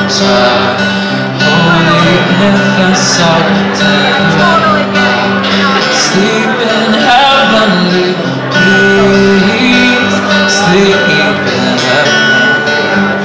child, holy infant, so tender and mild, sleep in heavenly peace, sleep in heavenly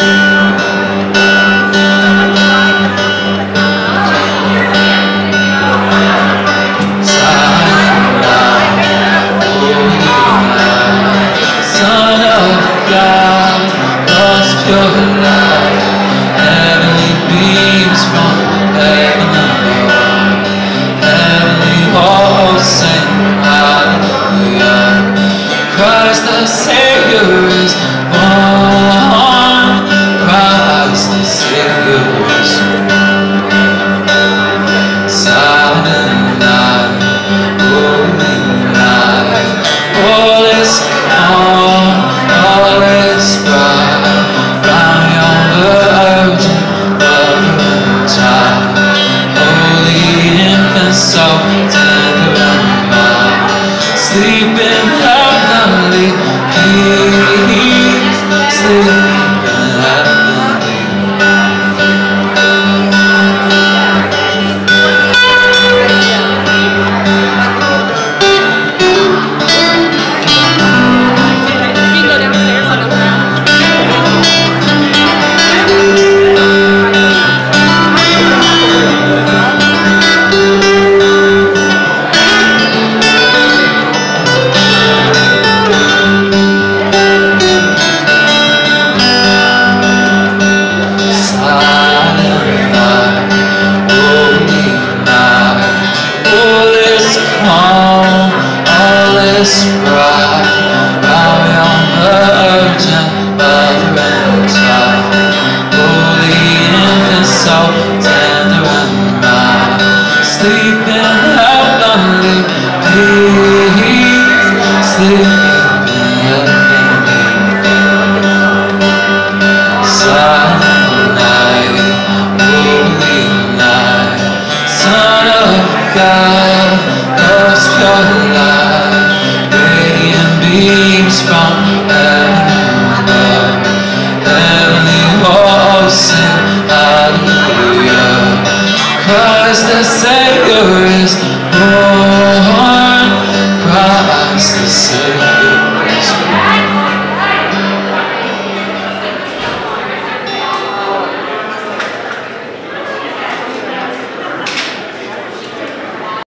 silent night, holy night, Son of God, lost pure light, heavenly beams from heaven above, heavenly halls sing hallelujah, Christ the Savior is born, Christ the Savior is born. Silent night, holy night, all is calm, all is bright, round yon virgin mother and child, holy infant, so tender and mild, sleep in heavenly peace, sleep in heavenly so